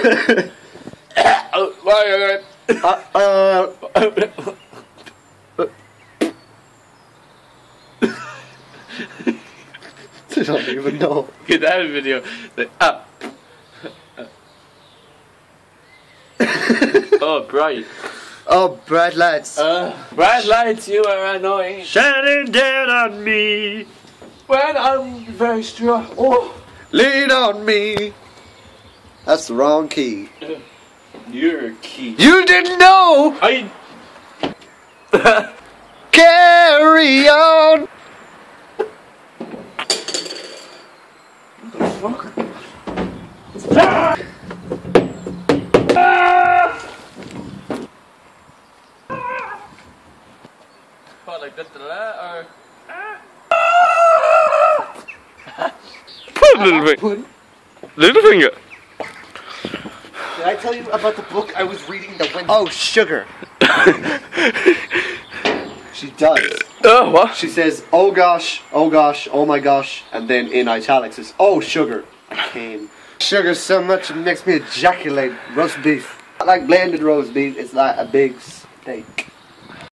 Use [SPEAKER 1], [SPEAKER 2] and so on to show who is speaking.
[SPEAKER 1] I don't even know.
[SPEAKER 2] Get that video. Oh, bright.
[SPEAKER 1] Oh, bright lights.
[SPEAKER 2] Bright lights, you are annoying.
[SPEAKER 1] Shining down on me.
[SPEAKER 2] When I'm very strong. Oh.
[SPEAKER 1] Lean on me. That's the wrong key.
[SPEAKER 2] You're a key.
[SPEAKER 1] You didn't know. Carry on.
[SPEAKER 2] What the fuck? What, like that or?
[SPEAKER 3] Little finger.
[SPEAKER 1] Did I tell you about the book I was reading that went... Oh, sugar. She does.
[SPEAKER 3] Oh, what?
[SPEAKER 1] She says, oh gosh, oh my gosh, and then in italics it's, oh sugar, I came. Sugar so much it makes me ejaculate roast beef. I like blended roast beef, it's like a big steak.